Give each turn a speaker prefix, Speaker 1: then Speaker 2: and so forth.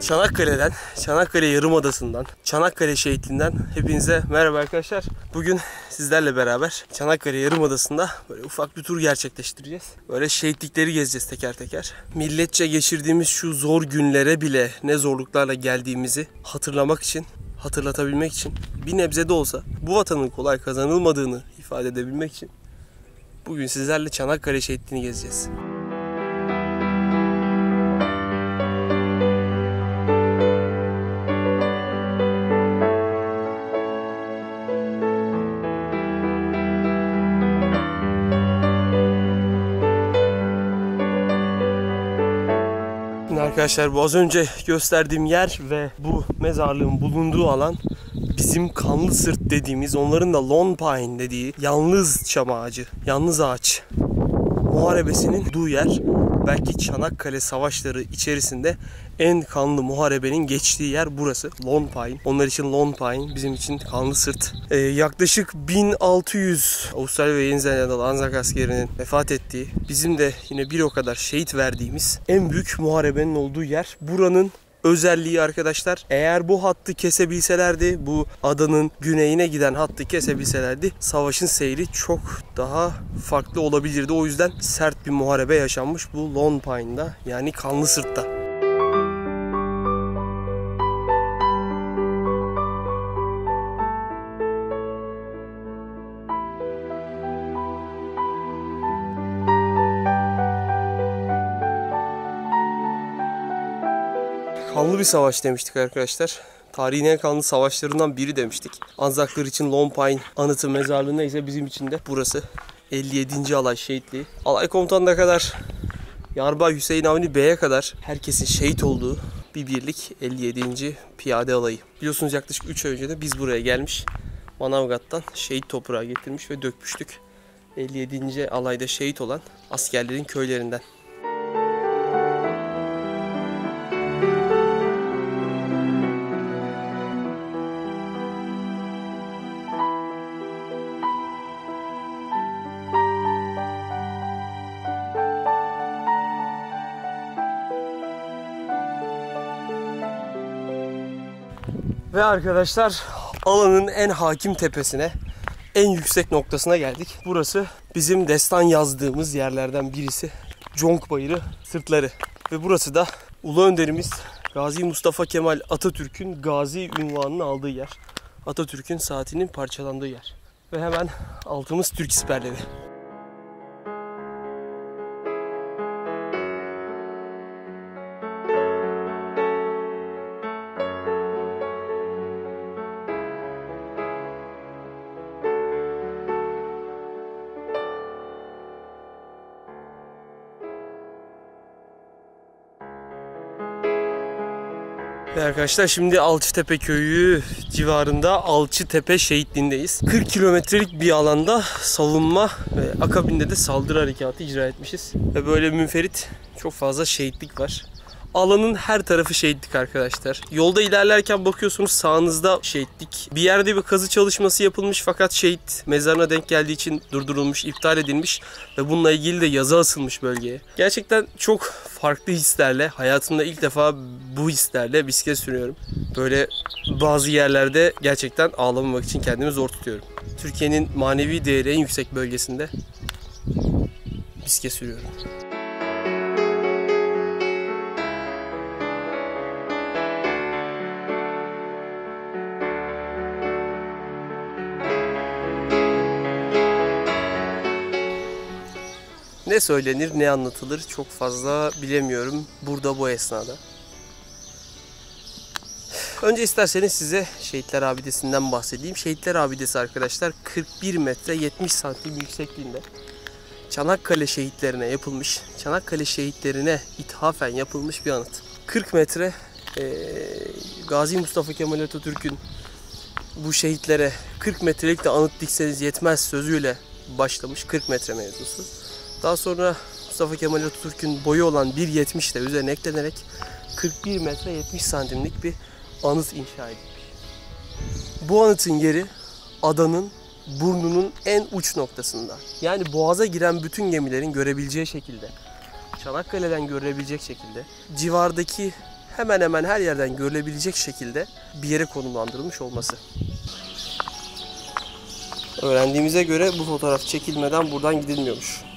Speaker 1: Çanakkale'den, Çanakkale Yarımadası'ndan, Çanakkale Şehitliği'nden hepinize merhaba arkadaşlar. Bugün sizlerle beraber Çanakkale Yarımadası'nda böyle ufak bir tur gerçekleştireceğiz. Böyle şehitlikleri gezeceğiz teker teker. Milletçe geçirdiğimiz şu zor günlere bile ne zorluklarla geldiğimizi hatırlamak için, hatırlatabilmek için, bir nebze de olsa bu vatanın kolay kazanılmadığını ifade edebilmek için bugün sizlerle Çanakkale Şehitliği'ni gezeceğiz. Arkadaşlar bu az önce gösterdiğim yer ve bu mezarlığın bulunduğu alan bizim Kanlısırt dediğimiz, onların da Lone Pine dediği yalnız çam ağacı, yalnız ağaç muharebesinin olduğu yer. Belki Çanakkale savaşları içerisinde en kanlı muharebenin geçtiği yer burası. Lone Pine. Onlar için Lone Pine, bizim için Kanlısırt. Yaklaşık 1600 Avustralya ve Yeni Zelandalı Anzak askerinin vefat ettiği, bizim de yine bir o kadar şehit verdiğimiz en büyük muharebenin olduğu yer. Buranın özelliği arkadaşlar, eğer bu hattı kesebilselerdi, bu adanın güneyine giden hattı kesebilselerdi, savaşın seyri çok daha farklı olabilirdi. O yüzden sert bir muharebe yaşanmış bu Lone Pine'da, yani Kanlısırt'ta. Kanlı bir savaş demiştik arkadaşlar. Tarihin en kanlı savaşlarından biri demiştik. Anzaklar için Lone Pine anıtı mezarlığı neyse, bizim için de burası. 57. Alay Şehitliği. Alay komutanına kadar, Yarbay Hüseyin Avni Bey'e kadar herkesin şehit olduğu bir birlik 57. Piyade Alayı. Biliyorsunuz yaklaşık 3 ay önce de biz buraya gelmiş, Manavgat'tan şehit toprağı getirmiş ve dökmüştük. 57. alayda şehit olan askerlerin köylerinden. Ve arkadaşlar, alanın en hakim tepesine, en yüksek noktasına geldik. Burası bizim destan yazdığımız yerlerden birisi. Conk Bayırı Sırtları. Ve burası da Ulu Önderimiz Gazi Mustafa Kemal Atatürk'ün Gazi unvanını aldığı yer. Atatürk'ün saatinin parçalandığı yer. Ve hemen altımız Türk siperleri. Ve arkadaşlar, şimdi Alçıtepe köyü civarında Alçıtepe Şehitliği'ndeyiz. 40 kilometrelik bir alanda savunma ve akabinde de saldırı harekatı icra etmişiz. Ve böyle münferit çok fazla şehitlik var. Alanın her tarafı şehitlik arkadaşlar. Yolda ilerlerken bakıyorsunuz, sağınızda şehitlik. Bir yerde bir kazı çalışması yapılmış fakat şehit mezarına denk geldiği için durdurulmuş, iptal edilmiş ve bununla ilgili de yazı asılmış bölgeye. Gerçekten çok farklı hislerle, hayatımda ilk defa bu hislerle bisiklet sürüyorum. Böyle bazı yerlerde gerçekten ağlamamak için kendimi zor tutuyorum. Türkiye'nin manevi değeri en yüksek bölgesinde bisiklet sürüyorum. Ne söylenir, ne anlatılır çok fazla bilemiyorum burada bu esnada. Önce isterseniz size Şehitler Abidesi'nden bahsedeyim. Şehitler Abidesi arkadaşlar 41 metre 70 santim yüksekliğinde. Çanakkale şehitlerine yapılmış, Çanakkale şehitlerine ithafen yapılmış bir anıt. 40 metre Gazi Mustafa Kemal Atatürk'ün bu şehitlere 40 metrelik de anıt dikseniz yetmez sözüyle başlamış 40 metre mevzusu. Daha sonra Mustafa Kemal Atatürk'ün boyu olan 1.70 de üzerine eklenerek 41 metre 70 santimlik bir anıt inşa edilmiş. Bu anıtın yeri adanın burnunun en uç noktasında. Yani boğaza giren bütün gemilerin görebileceği şekilde, Çanakkale'den görülebilecek şekilde, civardaki hemen hemen her yerden görülebilecek şekilde bir yere konumlandırılmış olması. Öğrendiğimize göre bu fotoğraf çekilmeden buradan gidilmiyormuş.